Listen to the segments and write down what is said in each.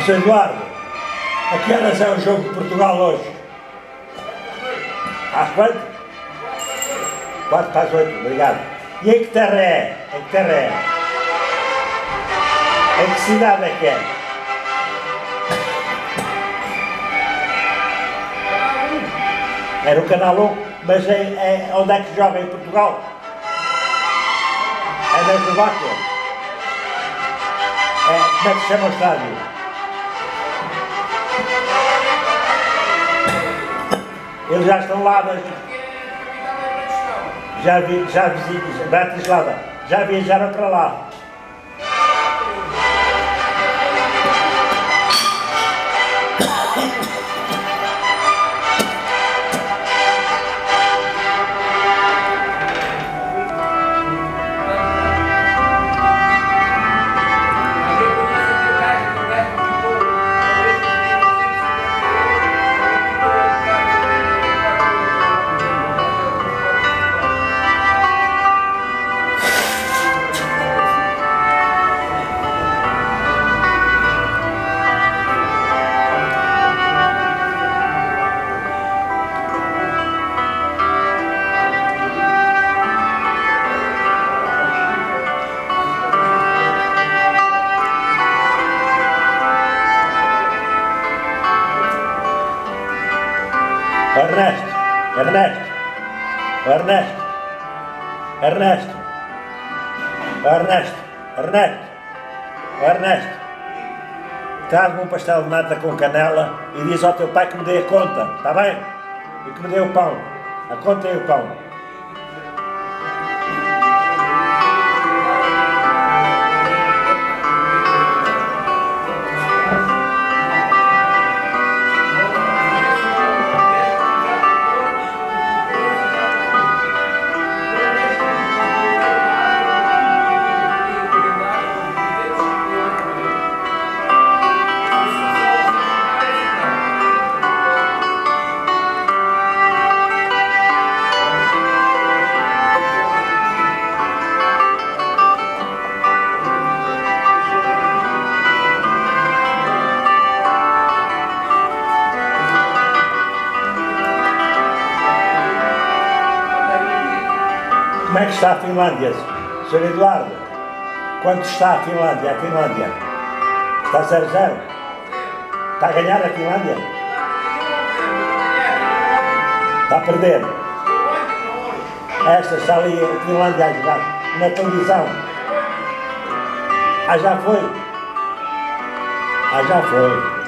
Sr. Eduardo, a que horas é o jogo de Portugal hoje? Às quanto? 4 para as 8, obrigado. E em que terra é? Em que terra é? Em que cidade é que é? É no Canal 1, mas onde é que joga em Portugal? É na Eslováquia? Como é que se chama o estádio? Eles já estão lá, mas já visitam Bratislava, já viajaram para lá. Ernesto, traz-me um pastel de nata com canela e diz ao teu pai que me dê a conta, está bem? E que me dê o pão, a conta e o pão. Como é que está a Finlândia, Sr. Eduardo? Quanto está a Finlândia? A Finlândia está 0-0? Está a ganhar a Finlândia? Está a perder? Esta está ali a Finlândia a jogar na televisão. Ah, já foi? Ah, já foi.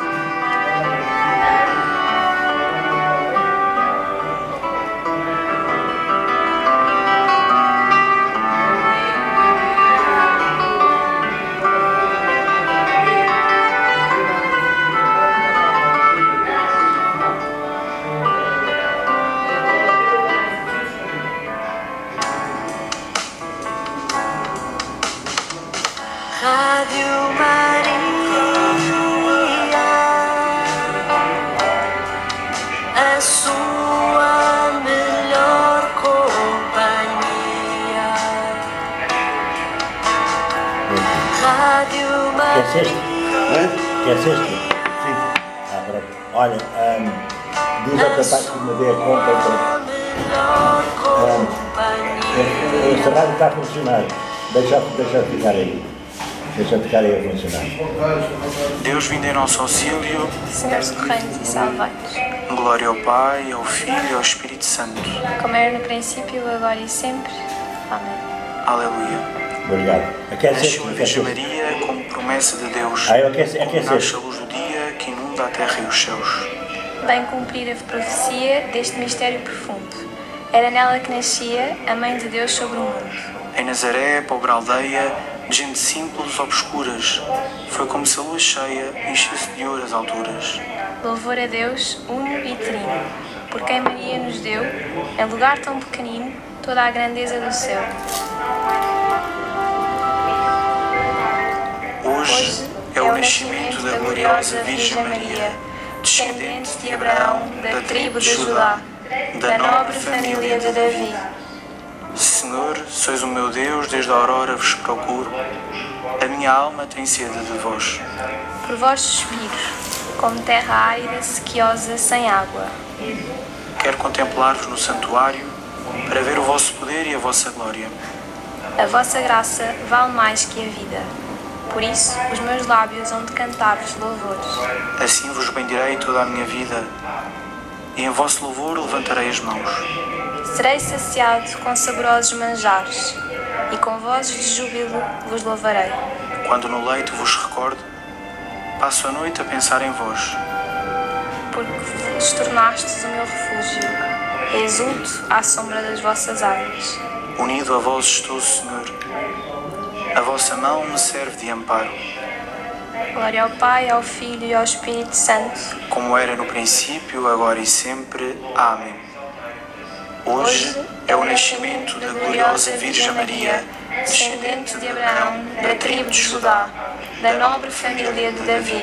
Rádio Maria, a sua melhor companhia. Rádio Maria. Esqueceste? Sim. Ah, pronto. Olha, diz ao teu pai que me dê a conta. Esta rádio está a funcionar. Deixa ficar aí. Deixa ficar aí a funcionar. Deus vinde em nosso auxílio. Senhor, socorrei-nos e salvai-nos. Glória ao Pai, ao Filho e ao Espírito Santo. Como era no princípio, agora e sempre. Amém. Aleluia. Obrigado. Nasceu a Virgem Maria como promessa de Deus. Aquece. Nasce a luz do dia que inunda a terra e os céus. Bem cumprir a profecia deste mistério profundo. Era nela que nascia a Mãe de Deus sobre o mundo. Em Nazaré, pobre aldeia, de gente simples, obscuras, foi como se a lua cheia enchesse de ouro as alturas. Louvor a Deus, uno e trino, por quem Maria nos deu, em lugar tão pequenino, toda a grandeza do céu. Hoje é o nascimento da gloriosa Virgem Maria, descendente de Abraão, da tribo de Judá, da nobre família de Davi. Senhor, sois o meu Deus, desde a aurora vos procuro. A minha alma tem sede de vós. Por vós suspiro, como terra árida, sequiosa, sem água. Quero contemplar-vos no santuário, para ver o vosso poder e a vossa glória. A vossa graça vale mais que a vida. Por isso, os meus lábios hão de cantar-vos louvores. Assim vos bendirei toda a minha vida, e em vosso louvor levantarei as mãos. Serei saciado com saborosos manjares, e com vozes de júbilo vos louvarei. Quando no leito vos recordo, passo a noite a pensar em vós. Porque vos tornastes o meu refúgio, exulto à sombra das vossas asas. Unido a vós estou, Senhor. A vossa mão me serve de amparo, Glória ao Pai, ao Filho e ao Espírito Santo, como era no princípio, agora e sempre. Amém. Hoje é o nascimento da gloriosa Virgem Maria, descendente de Abraão, da tribo de Judá, da nobre família de Davi.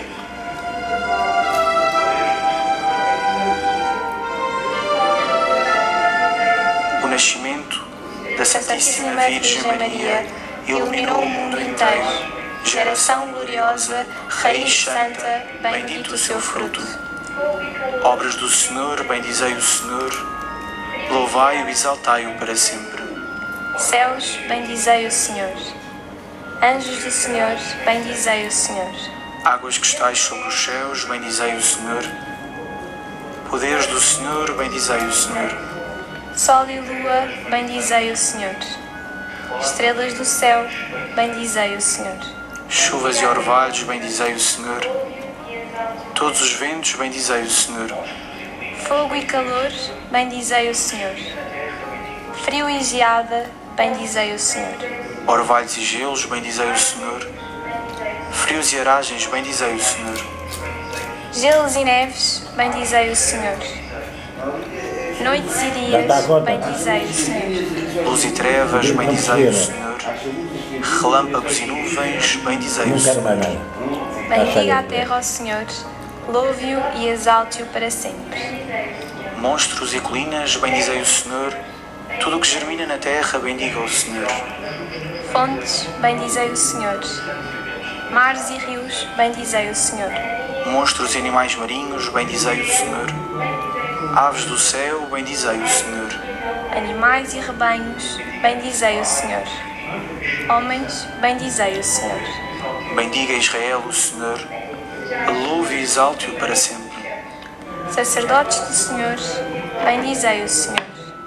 O nascimento da Santíssima Virgem Maria iluminou o mundo inteiro. Geração gloriosa, raiz santa, bendito o seu fruto. Obras do Senhor, bendizei o Senhor, louvai-o e exaltai-o para sempre. Céus, bendizei o Senhor. Anjos do Senhor, bendizei o Senhor. Águas que estais sobre os céus, bendizei o Senhor. Poderes do Senhor, bendizei o Senhor. Sol e lua, bendizei o Senhor. Estrelas do céu, bendizei o Senhor. Chuvas e orvalhos, bendizei o Senhor. Todos os ventos, bendizei o Senhor. Fogo e calor, bendizei o Senhor. Frio e geada, bendizei o Senhor. Orvalhos e gelos, bendizei o Senhor. Frios e aragens, bendizei o Senhor. Gelos e neves, bendizei o Senhor. Noites e dias, bendizei o Senhor. Luz e trevas, bendizei o Senhor. Relâmpagos e nuvens, bendizei o Senhor. Bendiga a terra ao Senhor, louve-o e exalte-o para sempre. Monstros e colinas, bendizei o Senhor. Tudo o que germina na terra, bendiga o Senhor. Fontes, bendizei o Senhor. Mares e rios, bendizei o Senhor. Monstros e animais marinhos, bendizei o Senhor. Aves do céu, bendizei o Senhor. Animais e rebanhos, bendizei o Senhor. Homens, bendizei o Senhor. Bendiga Israel o Senhor. Louve e exalte-o para sempre. Sacerdotes do Senhor, bendizei o Senhor.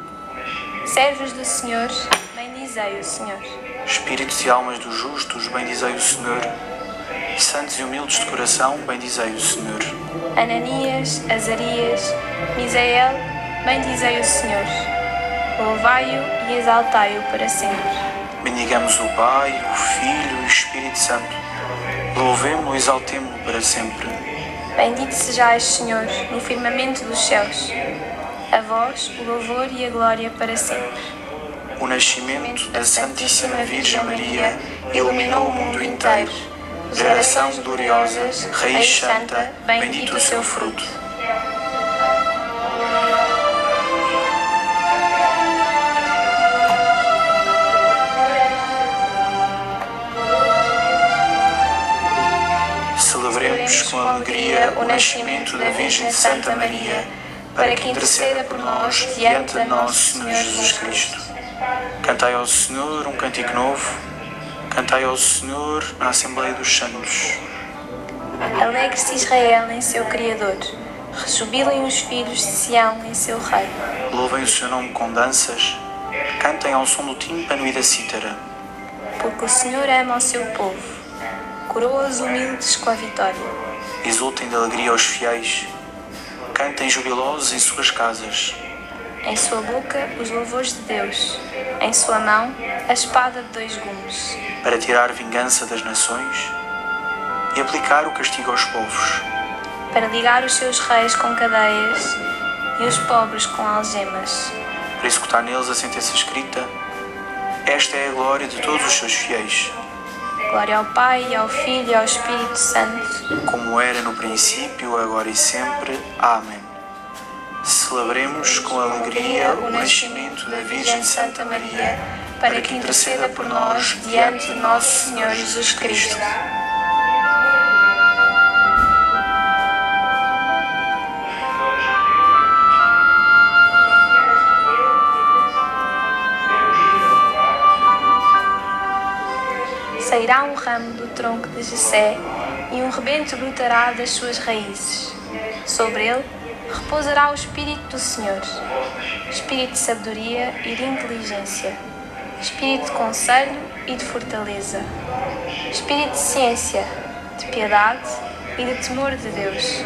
Servos do Senhor, bendizei o Senhor. Espíritos e almas dos justos, bendizei o Senhor. Santos e humildes de coração, bendizei o Senhor. Ananias, Azarias, Misael, bendizei o Senhor. Louvai-o e exaltai-o para sempre. Bendigamos o Pai, o Filho e o Espírito Santo. Louvemo-lo e exaltemo-lo para sempre. Bendito sejais, Senhor, no firmamento dos céus. A vós o louvor e a glória para sempre. O nascimento da Santíssima Virgem Maria iluminou o mundo inteiro. Geração gloriosa, raiz santa, bendito o seu fruto. Celebremos com alegria o nascimento da Virgem Santa Maria, para que interceda por nós diante de nosso Senhor Jesus Cristo. Cantai ao Senhor um cântico novo, cantai ao Senhor na Assembleia dos Santos. Alegre-se Israel em seu Criador, rejubilem os filhos de Sião em seu Rei. Louvem o seu nome com danças, cantem ao som do tímpano e da cítara. Porque o Senhor ama o seu povo, coroa os humildes com a vitória. Exultem de alegria aos fiéis, cantem jubilosos em suas casas. Em sua boca os louvores de Deus, em sua mão a espada de 2 gumes. Para tirar vingança das nações e aplicar o castigo aos povos. Para ligar os seus reis com cadeias e os pobres com algemas. Para executar neles a sentença escrita, esta é a glória de todos os seus fiéis. Glória ao Pai, ao Filho e ao Espírito Santo. Como era no princípio, agora e sempre. Amém. celebremos com alegria o nascimento da Virgem Santa Maria, para que interceda por nós diante de nosso Senhor Jesus Cristo. Sairá um ramo do tronco de Jessé e um rebento brotará das suas raízes. Sobre ele repousará o Espírito do Senhor, Espírito de sabedoria e de inteligência, Espírito de conselho e de fortaleza, Espírito de ciência, de piedade e de temor de Deus.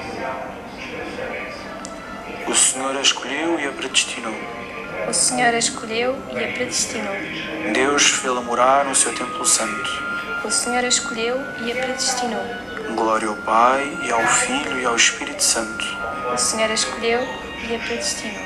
O Senhor a escolheu e a predestinou. O Senhor a escolheu e a predestinou. Deus fê-la morar no seu templo santo. O Senhor a escolheu e a predestinou. Glória ao Pai, e ao Filho, e ao Espírito Santo. O Senhor a escolheu e a predestinou.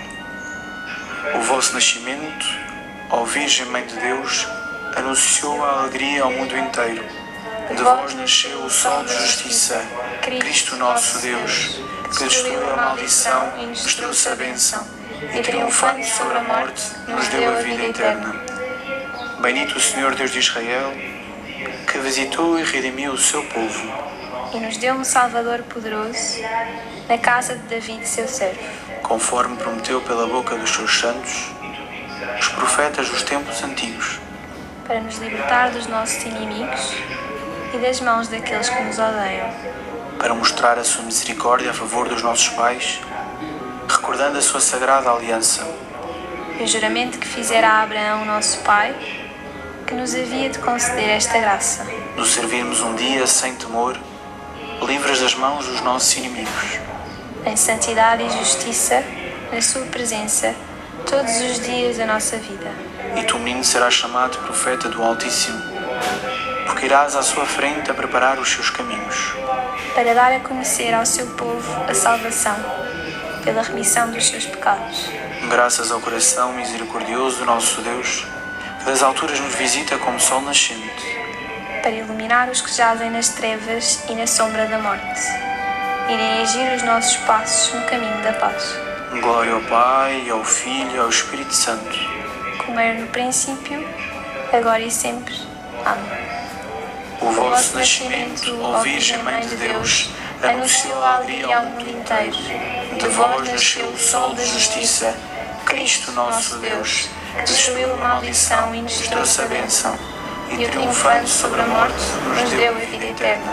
O vosso nascimento, ó Virgem Mãe de Deus, anunciou a alegria ao mundo inteiro. De vós nasceu o Sol de Justiça, Cristo nosso Deus, que destruiu a maldição e nos trouxe a bênção, e triunfando sobre a morte, nos deu a vida eterna. Bendito o Senhor Deus de Israel, que visitou e redimiu o seu povo, E nos deu um Salvador poderoso na casa de David, seu servo, conforme prometeu pela boca dos seus santos, os profetas dos tempos antigos, para nos libertar dos nossos inimigos e das mãos daqueles que nos odeiam, para mostrar a sua misericórdia a favor dos nossos pais, recordando a sua sagrada aliança, e o juramento que fizera a Abraão, nosso pai, que nos havia de conceder esta graça, nos servirmos um dia sem temor, livres das mãos dos nossos inimigos. em santidade e justiça, na sua presença, todos os dias da nossa vida. E tu, menino, serás chamado profeta do Altíssimo, porque irás à sua frente a preparar os seus caminhos, Para dar a conhecer ao seu povo a salvação, pela remissão dos seus pecados, graças ao coração misericordioso do nosso Deus, que das alturas nos visita como sol nascente, para iluminar os que jazem nas trevas e na sombra da morte, e dirigir os nossos passos no caminho da paz. Glória ao Pai, e ao Filho, e ao Espírito Santo, Como era no princípio, agora e sempre. Amém. o vosso nascimento, ó Virgem Mãe de Deus, anunciou a alegria ao mundo inteiro. De vós nasceu o Sol da Justiça, Cristo nosso Deus, que destruiu a maldição e nos trouxe a bênção, e triunfando sobre a morte, nos deu a vida eterna.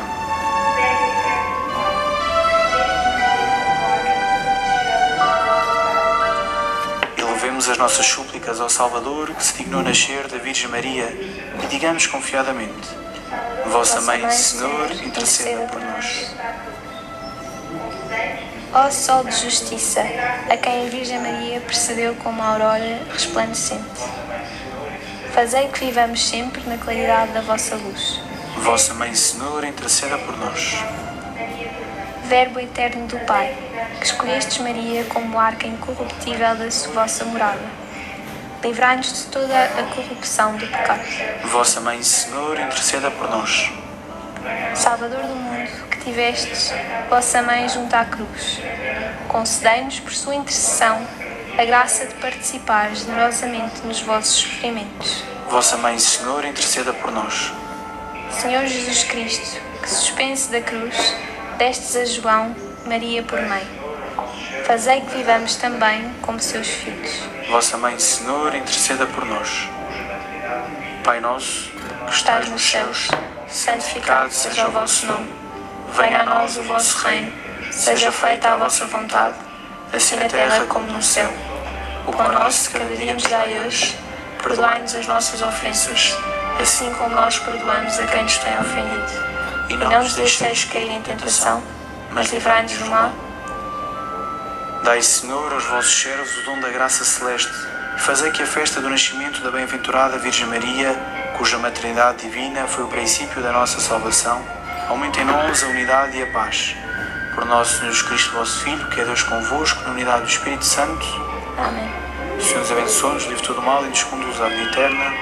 Elevemos as nossas súplicas ao Salvador, que se dignou nascer da Virgem Maria, e digamos confiadamente: Vossa Mãe, Senhor, interceda por nós. Ó Sol de Justiça, a quem a Virgem Maria precedeu como a aurora resplandecente, fazei que vivamos sempre na claridade da vossa luz. Vossa Mãe, Senhor, interceda por nós. Verbo eterno do Pai, que escolhestes Maria como arca incorruptível da vossa morada, livrai-nos de toda a corrupção do pecado. Vossa Mãe, Senhor, interceda por nós. Salvador do mundo, que tivestes vossa Mãe junto à cruz, concedei-nos por sua intercessão a graça de participar generosamente nos vossos sofrimentos. Vossa Mãe, Senhor, interceda por nós. Senhor Jesus Cristo, que suspense da cruz, destes a João, Maria por mãe, fazei que vivamos também como seus filhos. Vossa Mãe, Senhor, interceda por nós. Pai nosso, que estais nos céus, santificado seja o vosso nome. Venha a nós o vosso reino, seja feita a vossa vontade, assim na terra como no céu. O pão nosso de cada dia nos dai hoje, perdoai-nos as nossas ofensas, assim como nós perdoamos a quem nos tem ofendido. E não nos deixeis cair em tentação, mas livrai-nos do mal. Dai, Senhor, aos vossos servos o dom da graça celeste, e fazei que a festa do nascimento da bem-aventurada Virgem Maria, cuja maternidade divina foi o princípio da nossa salvação, aumente em nós a unidade e a paz. Por nosso Senhor Jesus Cristo, vosso Filho, que é Deus convosco, na unidade do Espírito Santo. Amém. O Senhor nos abençoe, nos livre todo mal e nos conduz à vida eterna.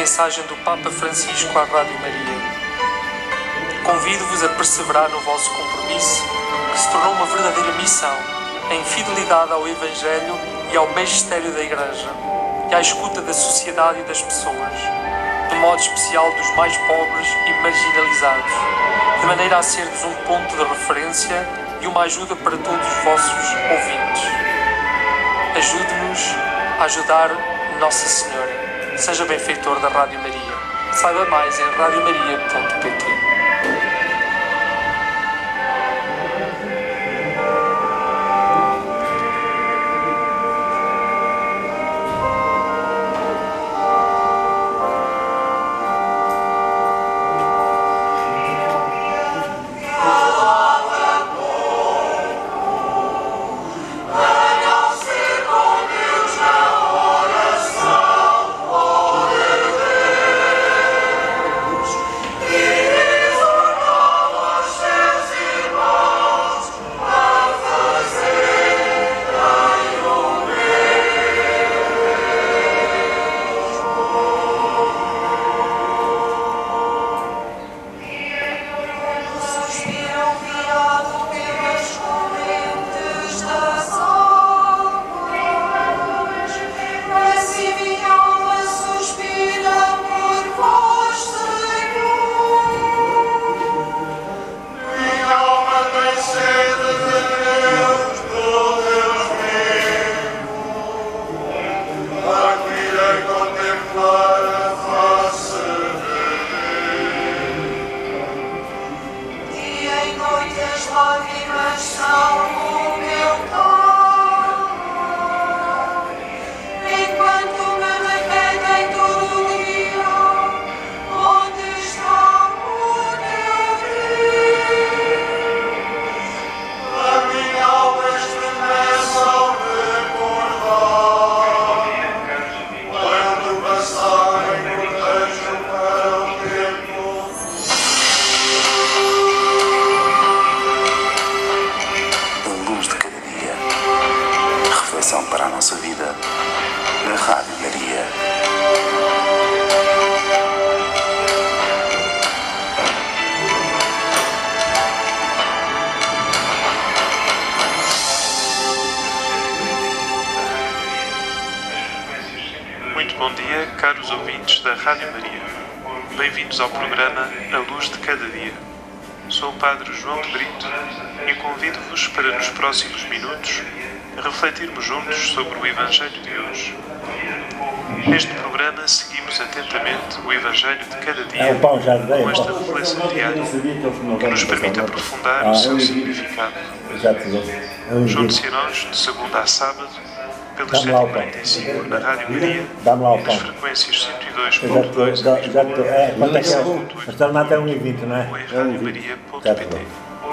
mensagem do Papa Francisco à Rádio Maria. Convido-vos a perseverar no vosso compromisso, que se tornou uma verdadeira missão, em fidelidade ao Evangelho e ao magistério da Igreja, e à escuta da sociedade e das pessoas, de modo especial dos mais pobres e marginalizados, de maneira a ser-vos um ponto de referência e uma ajuda para todos os vossos ouvintes. Ajude-nos a ajudar Nossa Senhora. Seja benfeitor da Rádio Maria. Saiba mais em radiomaria.pt. Para a nossa vida na Rádio Maria. Muito bom dia, caros ouvintes da Rádio Maria. Bem-vindos ao programa A Luz de Cada Dia. Sou o Padre João de Brito e convido-vos para nos próximos minutos refletirmos juntos sobre o Evangelho de hoje. Neste programa seguimos atentamente o Evangelho de cada dia com esta reflexão diária que nos permite aprofundar o seu significado. Junte-se a nós de segunda a sábado pelos 7h45 na Rádio Maria, nas frequências 102.2 ou em radiomaria.pt.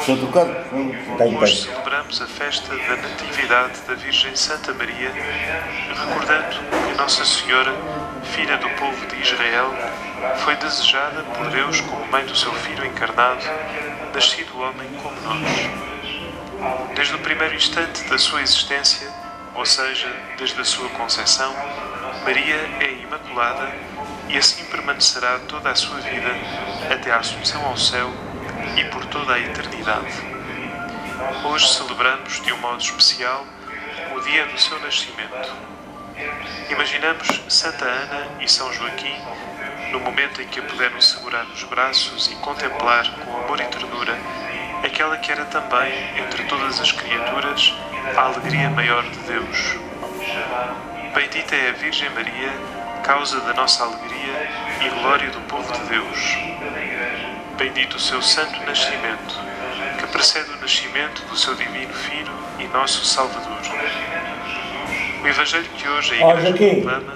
Hoje celebramos a festa da Natividade da Virgem Santa Maria, recordando que Nossa Senhora, filha do povo de Israel, foi desejada por Deus como mãe do seu Filho encarnado, nascido homem como nós. Desde o primeiro instante da sua existência, ou seja, desde a sua concepção, Maria é imaculada e assim permanecerá toda a sua vida até a Assunção ao céu e por toda a eternidade. Hoje celebramos de um modo especial o dia do seu nascimento. Imaginamos Santa Ana e São Joaquim no momento em que a puderam segurar nos braços e contemplar com amor e ternura aquela que era também, entre todas as criaturas, a alegria maior de Deus. Bendita é a Virgem Maria, causa da nossa alegria e glória do povo de Deus. Bendito o seu santo nascimento, que precede o nascimento do seu divino Filho e nosso Salvador. O Evangelho que hoje a Igreja proclama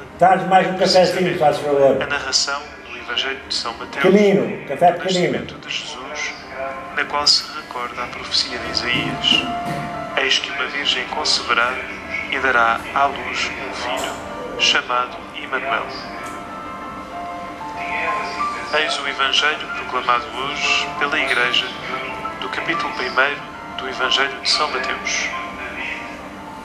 a narração do Evangelho de São Mateus, do nascimento de Jesus, na qual se recorda a profecia de Isaías: eis que uma virgem conceberá e dará à luz um filho, chamado Emanuel. Eis o Evangelho proclamado hoje pela Igreja, do capítulo 1 do Evangelho de São Mateus.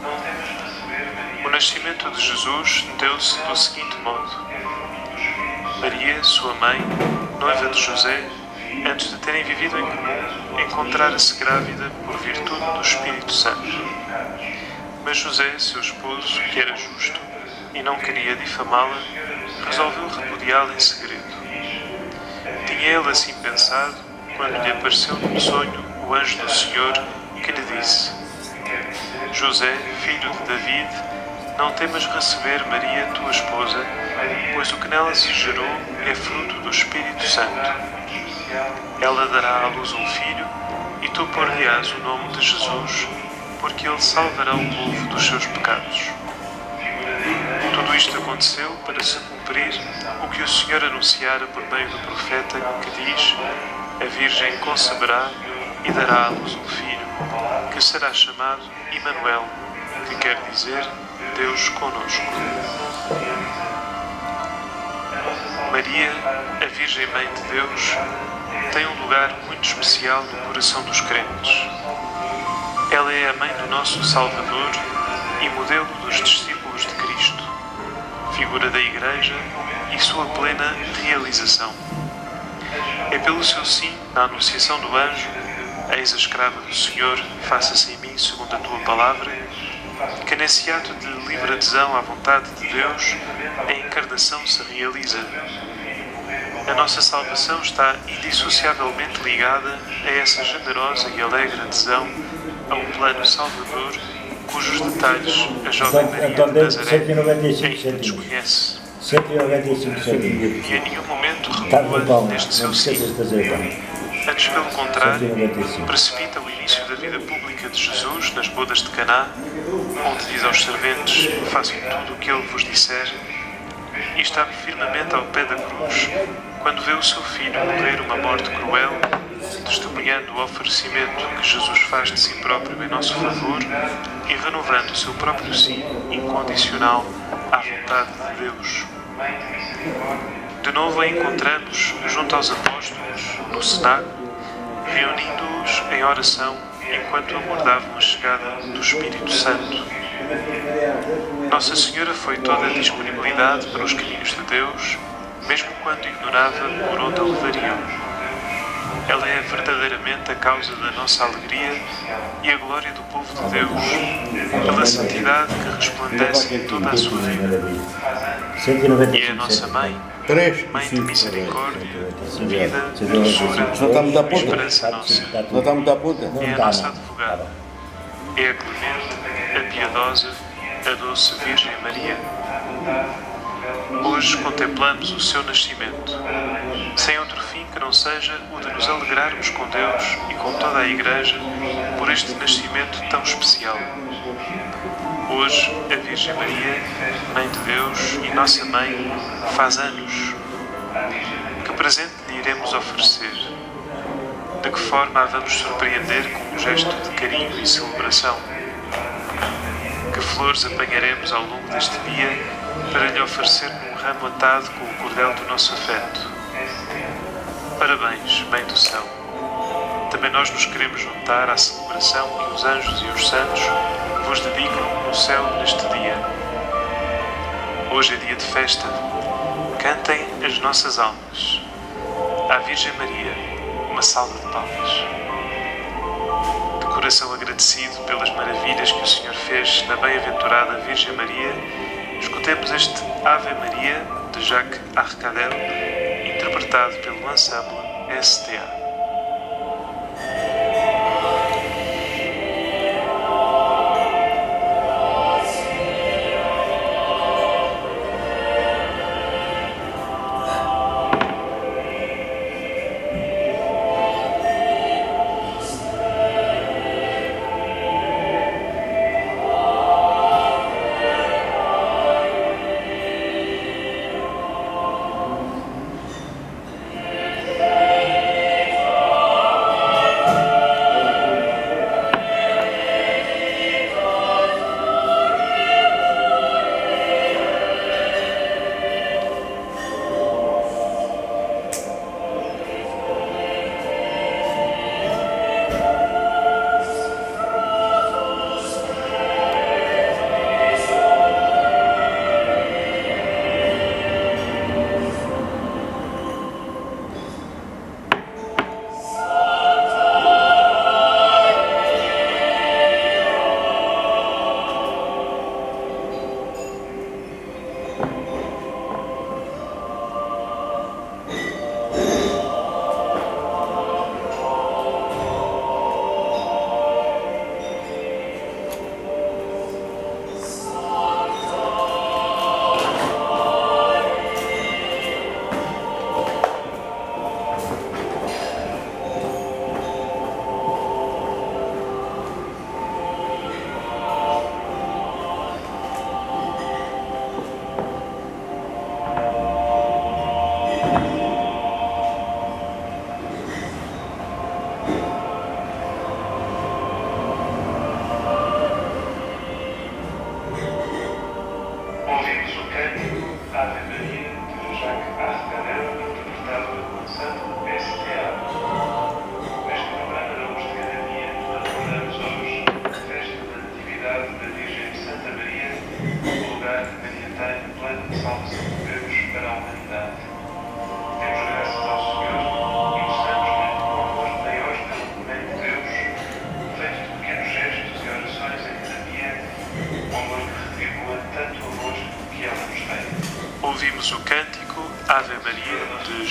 O nascimento de Jesus deu-se do seguinte modo. Maria, sua mãe, noiva de José, antes de terem vivido em comum, encontrara-se grávida por virtude do Espírito Santo. Mas José, seu esposo, que era justo e não queria difamá-la, resolveu repudiá-la em segredo. Tinha ele assim pensado quando lhe apareceu num sonho o anjo do Senhor, que lhe disse: José, filho de David, não temas receber Maria, tua esposa, pois o que nela se gerou é fruto do Espírito Santo. Ela dará à luz um filho, e tu pôr-lhe-ás o nome de Jesus, porque ele salvará o povo dos seus pecados. Tudo isto aconteceu para se cumprir o que o Senhor anunciara por meio do profeta, que diz: a Virgem conceberá e dará à luz um filho, que será chamado Emanuel, que quer dizer Deus conosco. Maria, a Virgem Mãe de Deus, tem um lugar muito especial no coração dos crentes. Ela é a mãe do nosso Salvador e modelo dos discípulos de Cristo, figura da Igreja e sua plena realização. É pelo seu sim na anunciação do anjo: eis a escrava do Senhor, faça-se em mim segundo a tua palavra, que nesse ato de livre adesão à vontade de Deus, a encarnação se realiza. A nossa salvação está indissociavelmente ligada a essa generosa e alegre adesão a um plano salvador cujos detalhes a jovem Maria de Nazaré ainda desconhece. 195 centímetros. E em nenhum momento recua neste seu sim. Antes, pelo contrário, precipita o início da vida pública de Jesus nas bodas de Caná, onde diz aos serventes: façam tudo o que ele vos disser, e está firmemente ao pé da cruz quando vê o seu filho morrer uma morte cruel, testemunhando o oferecimento que Jesus faz de si próprio em nosso favor e renovando o seu próprio sim incondicional à vontade de Deus. De novo a encontramos junto aos apóstolos, no cenáculo, reunindo-os em oração enquanto aguardavam a chegada do Espírito Santo. Nossa Senhora foi toda a disponibilidade para os caminhos de Deus, mesmo quando ignorava por onde a levariam. Ela é verdadeiramente a causa da nossa alegria e a glória do povo de Deus, pela santidade que resplandece em toda a sua vida. E é a nossa Mãe, Mãe de misericórdia, vida, doçura e esperança nossa. É a nossa advogada. É a clemente, a piedosa, a doce Virgem Maria. Hoje contemplamos o seu nascimento, sem outro fim que não seja o de nos alegrarmos com Deus e com toda a Igreja por este nascimento tão especial. Hoje, a Virgem Maria, Mãe de Deus e Nossa Mãe, faz anos. Que presente lhe iremos oferecer? De que forma a vamos surpreender com um gesto de carinho e celebração? Que flores apanharemos ao longo deste dia para lhe oferecer num ramo atado com o cordel do nosso afeto? Parabéns, Mãe do Céu. Também nós nos queremos juntar à celebração que os anjos e os santos vos dedicam no céu neste dia. Hoje é dia de festa. Cantem as nossas almas. À Virgem Maria, uma salva de palmas. De coração agradecido pelas maravilhas que o Senhor fez na bem-aventurada Virgem Maria, escutemos este Ave Maria de Jacques Arcadel, interpretado pelo ensemble STA.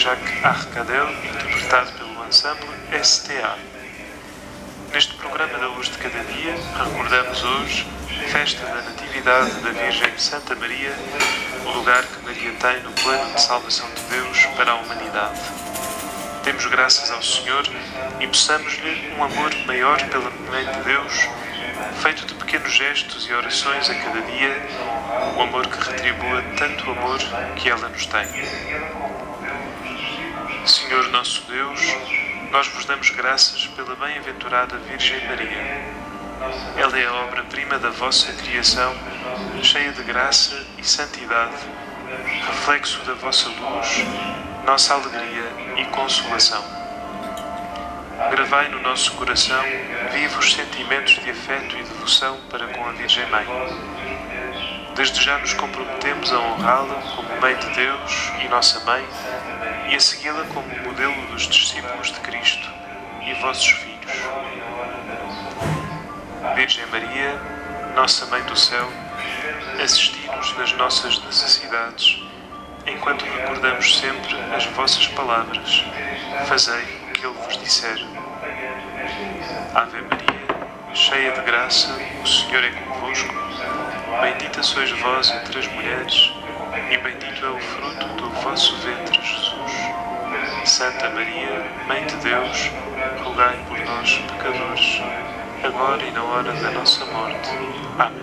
Jacques Arcadel, interpretado pelo ensemble STA. Neste programa da Luz de Cada Dia, recordamos hoje a festa da Natividade da Virgem Santa Maria, o lugar que Maria tem no plano de salvação de Deus para a humanidade. Demos graças ao Senhor e peçamos-lhe um amor maior pela Mãe de Deus, feito de pequenos gestos e orações a cada dia, um amor que retribua tanto amor que ela nos tem. Senhor nosso Deus, nós vos damos graças pela bem-aventurada Virgem Maria. Ela é a obra-prima da vossa criação, cheia de graça e santidade, reflexo da vossa luz, nossa alegria e consolação. Gravai no nosso coração vivos sentimentos de afeto e devoção para com a Virgem Mãe. Desde já nos comprometemos a honrá-la como Mãe de Deus e nossa Mãe e a segui-la como modelo dos discípulos de Cristo e vossos filhos. Virgem Maria, nossa Mãe do Céu, assisti-nos nas nossas necessidades, enquanto recordamos sempre as vossas palavras. Fazei o que Ele vos disser. Ave Maria, cheia de graça, o Senhor é convosco. Bendita sois vós entre as mulheres, e bendito é o fruto do vosso ventre, Jesus. Santa Maria, Mãe de Deus, rogai por nós, pecadores, agora e na hora da nossa morte. Amém.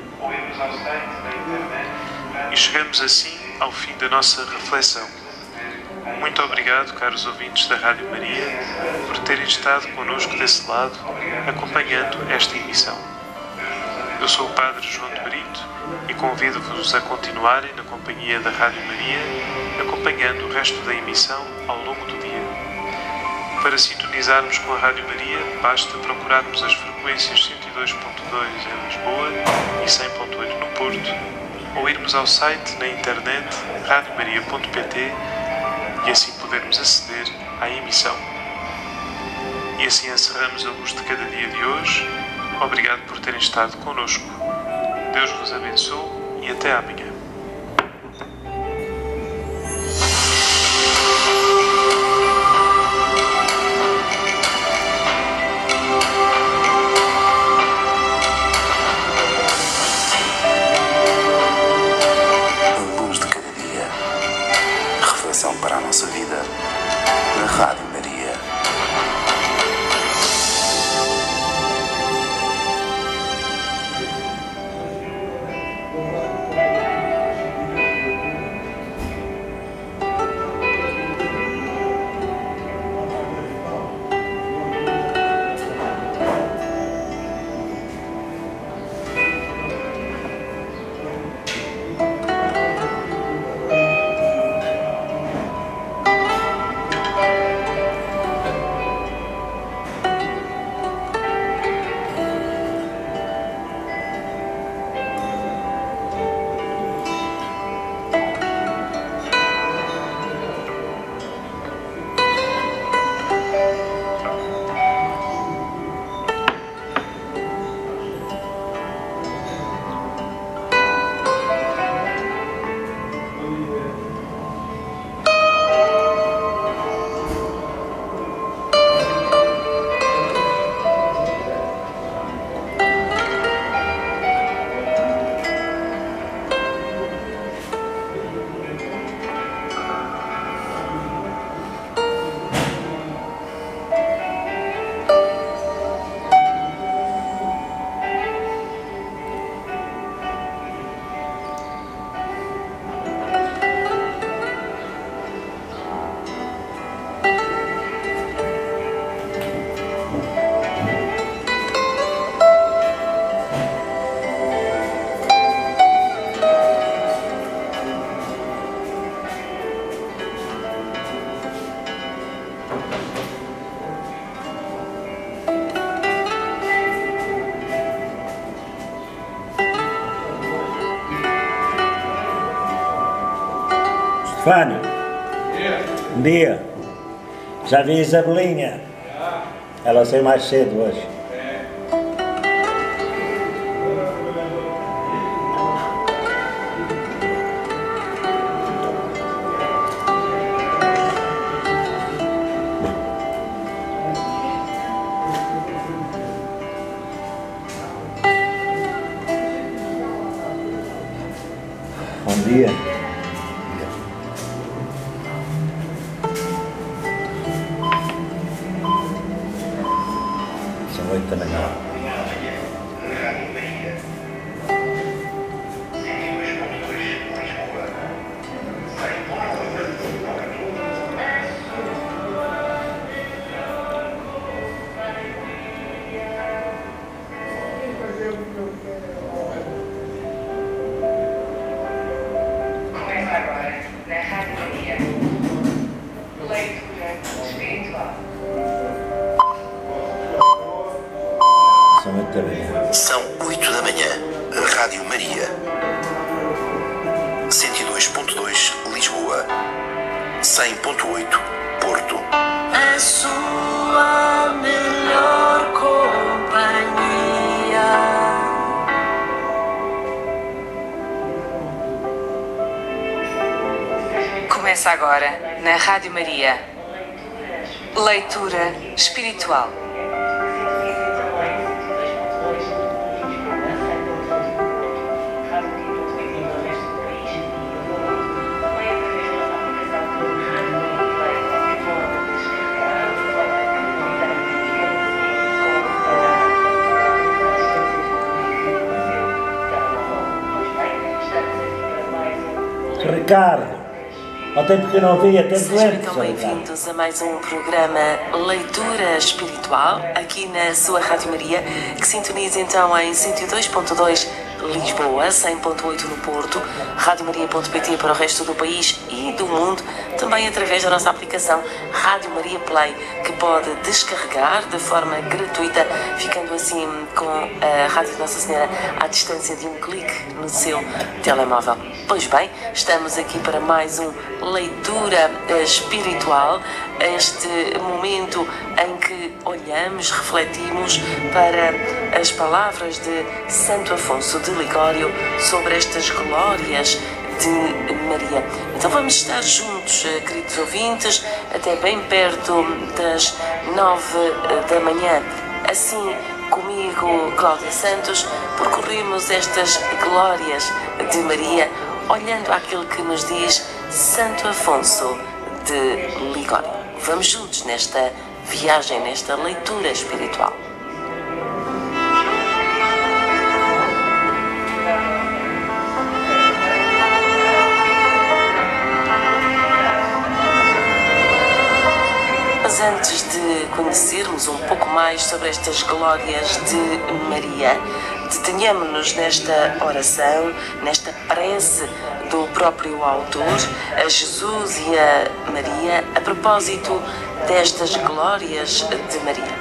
E chegamos assim ao fim da nossa reflexão. Muito obrigado, caros ouvintes da Rádio Maria, por terem estado connosco desse lado, acompanhando esta emissão. Eu sou o Padre João de Brito e convido-vos a continuarem na companhia da Rádio Maria, acompanhando o resto da emissão ao longo do dia. Para sintonizarmos com a Rádio Maria, basta procurarmos as frequências 102.2 em Lisboa e 100.8 no Porto, ou irmos ao site na internet radiomaria.pt e assim podermos aceder à emissão. E assim encerramos a Luz de Cada Dia de hoje. Obrigado por terem estado connosco. Deus vos abençoe e até amanhã. Luz de Cada Dia. Reflexão para a nossa vida na Rádio Maria. Fânio, bom dia. Já vi a Isabelinha. Ela saiu mais cedo hoje. dia. São 8 da manhã. Começa agora, na Rádio Maria, leitura espiritual. São 8 da manhã. São 8 da manhã. Rádio Maria. 102.2 Lisboa. 100.8 Porto. A sua melhor companhia. Começa agora, na Rádio Maria, leitura espiritual. Ricardo, ao tempo que eu não via, até Sejam doente. então bem-vindos a mais um programa Leitura Espiritual, aqui na sua Rádio Maria, que sintoniza então em 102.2 Lisboa, 100.8 no Porto, radiomaria.pt para o resto do país e do mundo, também através da nossa aplicação Rádio Maria Play, que pode descarregar de forma gratuita, ficando assim com a Rádio de Nossa Senhora à distância de um clique no seu telemóvel. Pois bem, estamos aqui para mais um Leitura Espiritual, este momento em que olhamos, refletimos para as palavras de Santo Afonso de Ligório sobre estas glórias de Maria. Então vamos estar juntos, queridos ouvintes, até bem perto das 9 da manhã. Assim, comigo, Cláudia Santos, percorremos estas glórias de Maria, olhando àquilo que nos diz Santo Afonso de Ligório. Vamos juntos nesta viagem, nesta leitura espiritual. Mas antes de conhecermos um pouco mais sobre estas glórias de Maria, detenhamos-nos nesta oração, nesta prece do próprio autor, a Jesus e a Maria, a propósito destas glórias de Maria.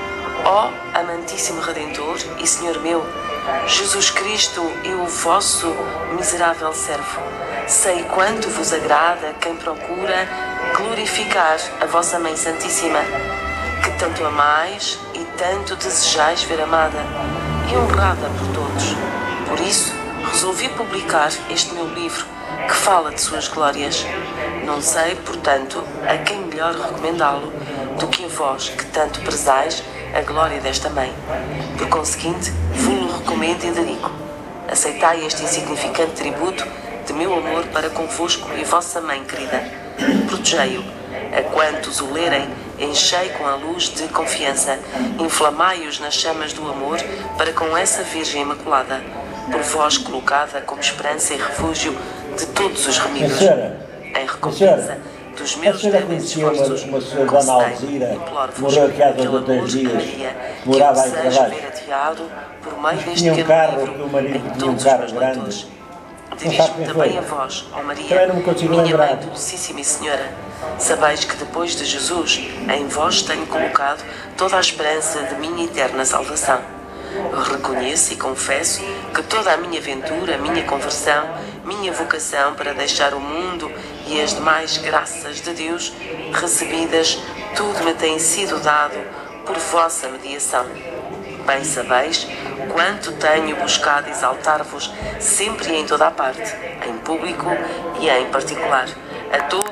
Ó amantíssimo Redentor e Senhor meu, Jesus Cristo, eu vosso miserável servo, sei quanto vos agrada quem procura glorificar a vossa Mãe Santíssima, que tanto amais e tanto desejais ver amada e honrada por todos. Por isso, resolvi publicar este meu livro, que fala de suas glórias. Não sei, portanto, a quem melhor recomendá-lo do que a vós, que tanto prezais a glória desta Mãe. Por conseguinte, vos-lo recomendo e dedico. Aceitai este insignificante tributo de meu amor para convosco e vossa Mãe querida. Protegei-o. A quantos o lerem, enchei com a luz de confiança, inflamai-os nas chamas do amor, para com essa Virgem Imaculada, por vós colocada como esperança e refúgio de todos os remidos, em recompensa dos meus débeis esforços, uma senhora Dona Alzira, morreu aqui há 2 ou 3 dias, morava em trabalho. Por meio deste Tinha um carro, livro, porque o marido em tinha um todos os carro meus grande. leitores. Não sabe Dirijo-me quem também foi. a vós, ó Maria, Também não me consigo minha lembrar. Mãe Dulcíssima e Senhora. Sabeis que depois de Jesus, em vós tenho colocado toda a esperança de minha eterna salvação. Reconheço e confesso que toda a minha aventura, a minha conversão, minha vocação para deixar o mundo e as demais graças de Deus recebidas, tudo me tem sido dado por vossa mediação. Bem sabeis quanto tenho buscado exaltar-vos sempre e em toda a parte, em público e em particular, a todos